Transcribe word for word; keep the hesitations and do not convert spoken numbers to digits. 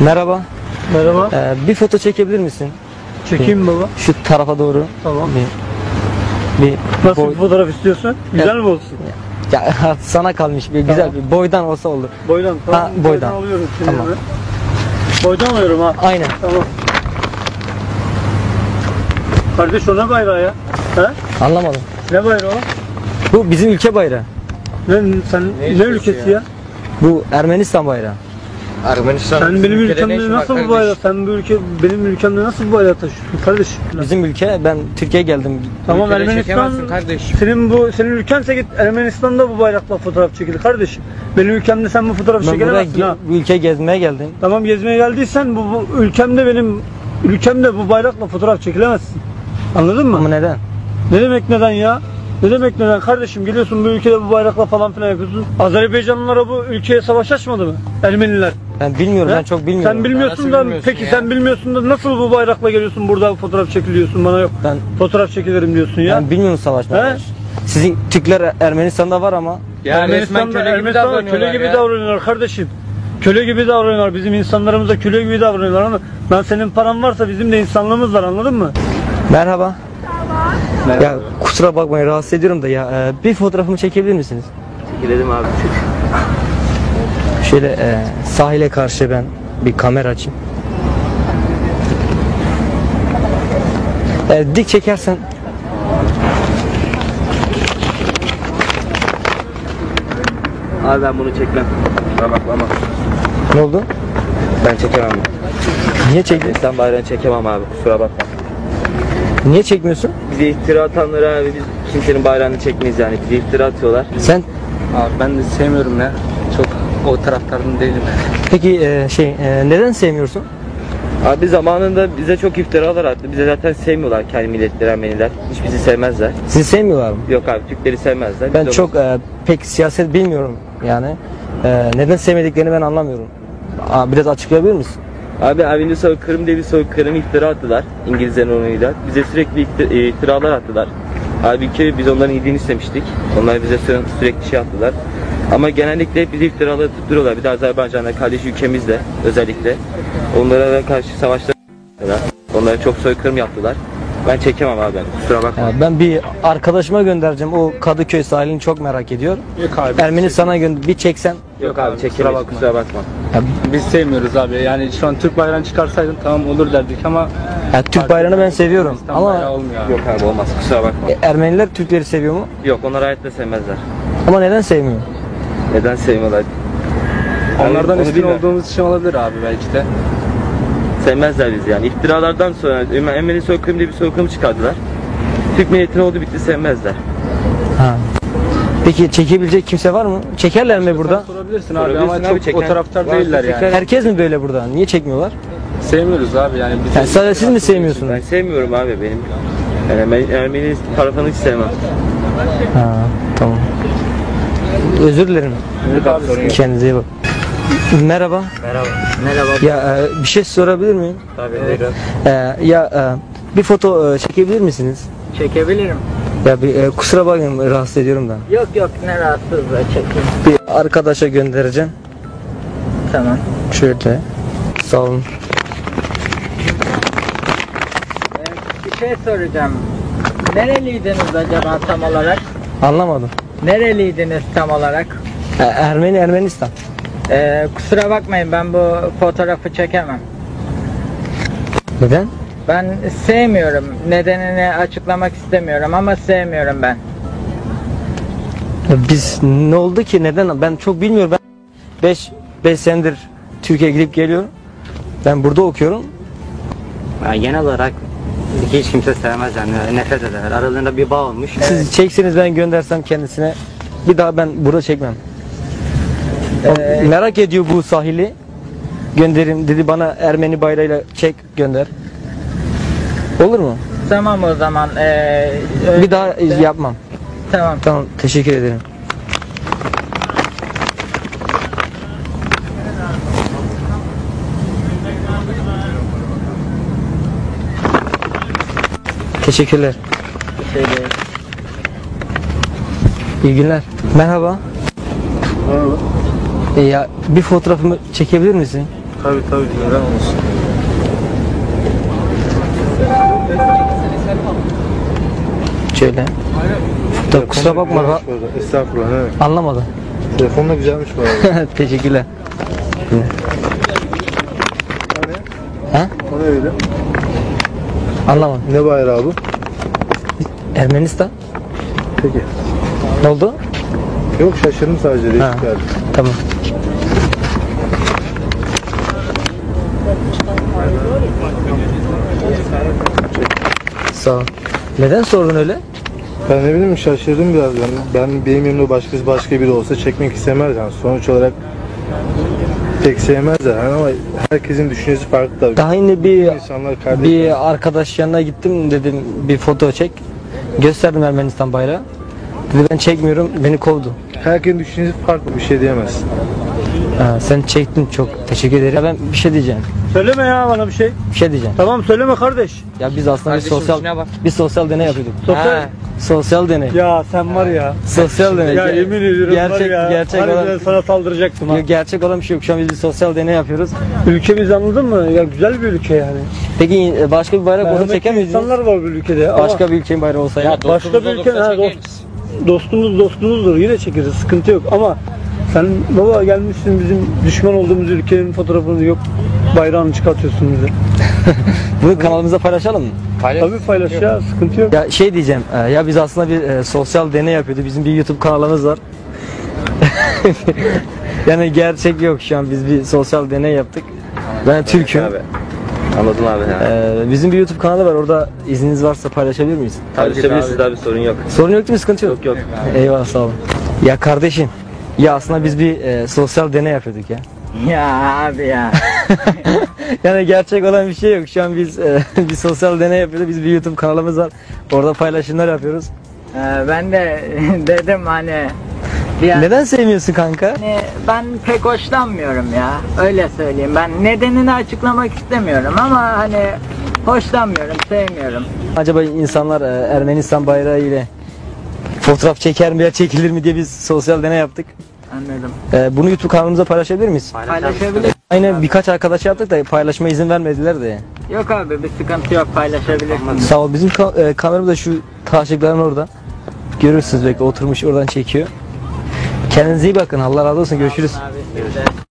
Merhaba. Merhaba. Ee, bir foto çekebilir misin? Çekeyim baba. Şu tarafa doğru. Tamam. Bir, bir Nasıl boy... bir fotoğraf istiyorsun? Güzel evet. mi olsun? Ya sana kalmış bir güzel tamam. bir boydan olsa olur. Boydan tamam. Ha, boydan. boydan alıyorum şimdi. Tamam. Boydan alıyorum ha. Aynen. Tamam. Kardeş o ne bayrağı ya? He? Anlamadım. Ne bayrağı o? Bu bizim ülke bayrağı. Ne, sen ne, ne ülkesi ya? ya? Bu Ermenistan bayrağı. Ermenistan. Sen benim ülkemde nasıl bu bayrağı? Sen bu ülke benim ülkemde nasıl bu bayrağı taşıyorsun kardeş? Bizim ülke, ben Türkiye'ye geldim. Tamam Ermenistan. Kardeşim. Senin bu senin ülkense git Ermenistan'da bu bayrakla fotoğraf çekilir kardeşim. Benim ülkemde sen bu fotoğrafı Ben çekemezsin ha. Bu ülkeye gezmeye geldim. Tamam gezmeye geldiysen bu, bu ülkemde benim ülkemde bu bayrakla fotoğraf çekilemezsin. Anladın mı? Ama neden? Ne demek neden ya? Ne demek neden kardeşim? Geliyorsun bu ülkede bu bayrakla falan filan yapıyorsun. Azerbaycanlılara bu ülkeye savaş açmadı mı? Ermeniler. Ben bilmiyorum, He? ben çok bilmiyorum. Sen bilmiyorsun da peki ya? Sen bilmiyorsun da nasıl bu bayrakla geliyorsun burada fotoğraf çekiliyorsun bana yok. Ben fotoğraf çekilirim diyorsun ya. Ben bilmiyorum savaşmayı. Sizin Türkler Ermenistan'da var ama. Ya Ermenistan'da köle gibi, Ermenistan'da köle gibi davranıyorlar kardeşim. Köle gibi davranıyorlar. Bizim insanlarımıza köle gibi davranıyorlar ama ben senin paran varsa bizim de insanlığımız var, anladın mı? Merhaba. Merhaba. Ya kusura bakmayın, rahatsız ediyorum da ya e, bir fotoğrafımı çekebilir misiniz? Çekilelim abi. Şöyle e, sahile karşı ben bir kamera açayım. E, dik çekersen. Abi ben bunu çekmem. Kusura bakma ama. Ne oldu? Ben çekemem. Niye çektin? Sen bayrağını çekemem abi, kusura bakma. Niye çekmiyorsun? Bize iftira atanlara abi biz kimsenin bayrağını çekmeyiz yani. Bize iftira atıyorlar. Sen? Abi ben de sevmiyorum ya. Çok o taraftarın değilim. Peki e, şey e, neden sevmiyorsun? Abi zamanında bize çok iftiralar attı. Bize zaten sevmiyorlar kendi milletleri, Ermeniler. Hiç bizi sevmezler. Sizi sevmiyorlar mı? Yok abi, Türkleri sevmezler. Ben Biz çok e, pek siyaset bilmiyorum yani. E, neden sevmediklerini ben anlamıyorum. Aa, biraz açıklayabilir misin? Abi Ermeni soykırım diye bir soykırım iftira attılar İngilizlerin onayıyla. Bize sürekli iftir- iftiralar attılar. Halbuki biz onların iyiliğini istemiştik. Onlar bize sü- sürekli şey attılar. Ama genellikle hep bizi iftiralar tutturuyorlar. Bir de Azerbaycan'da kardeş ülkemizde özellikle. Onlara da karşı savaşlar yaptılar. Onlara çok soykırım yaptılar. Ben çekemem abi, ben kusura bakma. Ya ben bir arkadaşıma göndereceğim. O Kadıköy sahilini çok merak ediyor. Yok abi. Ermeni sana gönder bir çeksen. Yok abi, çekemeyiz, bakma. kusura bakma. Ya, Biz sevmiyoruz abi. Yani şu an Türk bayrağını çıkarsaydın tamam olur derdik ama ya Türk bayrağını ben seviyorum İslam bayrağı ama olmuyor abi. Yok abi, olmaz, kusura bakma. e, Ermeniler Türkleri seviyor mu? Yok, onlar hayatta sevmezler. Ama neden sevmiyor? Neden sevmiyorlar? Onlardan Onu üstün bilmem. olduğumuz için olabilir abi belki de. Sevmezler bizi yani. İftiralardan sonra Ermeni soykırım diye bir soykırım çıkardılar. Türk milletine oldu bitti, sevmezler. Ha. Peki çekebilecek kimse var mı? Çekerler mi burada? Sen sorabilirsin abi Sorabilirsin ama abi, çok çeken- o taraftar Varsa değiller çeken- yani. Herkes mi böyle burada? Niye çekmiyorlar? Sevmiyoruz abi yani. Biz Yani sadece siz mi sevmiyorsunuz? Ben sevmiyorum abi benim. Yani Ermeni, Ermeni tarafını hiç sevmem. Ha, tamam. Özür dilerim. Kendinize iyi bak. Merhaba. Merhaba. Merhaba. Ya e, bir şey sorabilir miyim? Tabii buyurun. E, ya e, bir foto e, çekebilir misiniz? Çekebilirim. Ya bir e, kusura bakmayın, rahatsız ediyorum da. Yok yok, ne rahatsızlığı, çekeyim. Bir arkadaşa göndereceğim. Tamam. Şöyle. Sağ olun. Ee, bir şey soracağım. Nereliydiniz acaba tam olarak? Anlamadım. Nereliydiniz tam olarak? E, Ermeni Ermenistan. Ee, kusura bakmayın, ben bu fotoğrafı çekemem. Neden? Ben sevmiyorum. Nedenini açıklamak istemiyorum ama sevmiyorum ben. Ya biz ne oldu ki, neden? Ben çok bilmiyorum. Ben beş beş senedir Türkiye'ye gidip geliyorum. Ben burada okuyorum. Yani genel olarak hiç kimse sevmez yani, nefret eder. Aralarında bir bağ olmuş. Siz çekseniz ben göndersem kendisine, bir daha ben burada çekmem. Ee, O merak ediyor bu sahili. Gönderim dedi bana, Ermeni bayrağıyla çek gönder. Olur mu? Tamam o zaman. Ee, öyle- Bir daha yapmam. Tamam. Tamam, teşekkür ederim. Teşekkürler. Şey değil. İyi günler. Merhaba. Merhaba. E ya bir fotoğrafımı çekebilir misin? Tabii tabii neden olmasın. Şöyle. Tabii, kusura bakma. Güzelmiş bu arada. Estağfurullah ne demek. Anlamadım. Telefon da güzelmiş bu arada. Teşekkürler. Ha? O ne öyle? Anlamadım. Ne bayrağı bu? Ermenistan. Peki. Ne oldu? Yok şaşırdım sadece Ha. değişik geldi. Tamam. Sağ ol. Neden sordun öyle? Ben ne bileyim şaşırdım biraz ben. Ben benim yerimde başkası başka biri olsa çekmek istemez yani. Sonuç olarak tek sevmezler yani ama herkesin düşüncesi farklı tabii. Daha yine bir İnsanlar kardeş. bir arkadaş yanına gittim, dedim bir foto çek. Gösterdim Ermenistan bayrağı. Dedi ben çekmiyorum, beni kovdu. Herkesin düşüncesi farklı, bir şey diyemezsin. Ha, sen çektin, çok teşekkür ederim. Ya ben bir şey diyeceğim. Söyleme ya bana bir şey. Bir şey diyeceğim. Tamam söyleme kardeş. Ya biz aslında bir Kardeşim, sosyal işine bak. bir sosyal deney yapıyorduk. Sosyal. Ha. Sosyal deney. Ya sen var ya. Sosyal deney. Ya yemin ediyorum gerçek, var ya. gerçek harbiden olan sana saldıracaktım ha. Yok, gerçek olan bir şey yok. Şu an biz bir sosyal deney yapıyoruz. Ülkemiz anladın mı? Ya güzel bir ülke yani. Peki e, başka bir bayrak olsa Merhametli çeker miyiz? insanlar var bu ülkede ama Başka bir ülkenin bayrağı olsa ya. başka bir ülke ha, dost, dostumuz dostumuzdur yine çekeriz sıkıntı yok ama sen baba gelmişsin bizim düşman olduğumuz ülkenin fotoğrafını yok bayrağını çıkartıyorsun bize. Bunu kanalımıza paylaşalım mı? Tabii paylaş ya sıkıntı yok. Ya şey diyeceğim, e, ya biz aslında bir e, sosyal deney yapıyorduk. Bizim bir YouTube kanalımız var. Yani gerçek yok şu an. Biz bir sosyal deney yaptık. Ben Türk'üm. Abi. Anladım abi. Ha. E, bizim bir YouTube kanalı var. Orada izniniz varsa paylaşabilir miyiz? Paylaşabilirsiniz abi, sorun yok. Sorun yok değil mi? Sıkıntı yok. Yok yok. Eyvallah, sağ olun. Ya kardeşim, ya aslında biz bir e, sosyal deney yapıyorduk ya. Ya abi ya. Yani gerçek olan bir şey yok. Şu an biz e, bir sosyal deney yapıyoruz. Biz bir YouTube kanalımız var. Orada paylaşımlar yapıyoruz. Ee, ben de dedim hani bir an- Neden sevmiyorsun kanka? hani ben pek hoşlanmıyorum ya. Öyle söyleyeyim. Ben nedenini açıklamak istemiyorum ama hani hoşlanmıyorum, sevmiyorum. Acaba insanlar e, Ermenistan bayrağı ile fotoğraf çeker mi ya çekilir mi diye biz sosyal deney yaptık. Anladım. E, bunu YouTube kanalımıza paylaşabilir miyiz? Paylaşabilir. Aynen, birkaç arkadaş yaptık da paylaşma izin vermediler de. Yok abi bir sıkıntı yok, paylaşabilirsin. Sağ ol. Bizim ka- e, kameramız da şu taşlıkların orada. Görürsünüz belki, oturmuş oradan çekiyor. Kendinize iyi bakın. Allah razı olsun. Görüşürüz. Abi, siz de.